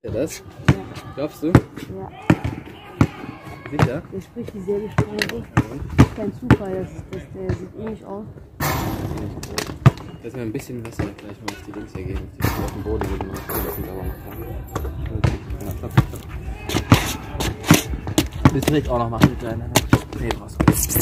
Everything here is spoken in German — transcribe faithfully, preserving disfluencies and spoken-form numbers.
Ja, das? Ja. Glaubst du? Ja. Sicher? Der spricht dieselbe Sprache. Kein Zufall, das, das, der sieht ähnlich aus. Lass mal ein bisschen Wasser gleich mal auf die Links hier geben, auf, die, auf den Boden, wo die mal das sauber machen kann. Das direkt auch noch machen, die kleine. Nee, brauchst du.